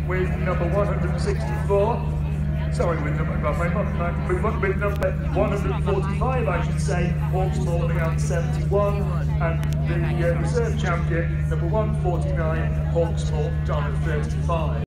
with number 164. Sorry, with number 145, I should say, Hawksmoor looking out 71, and the reserve champion, number 149, Hawksmoor, done at 35.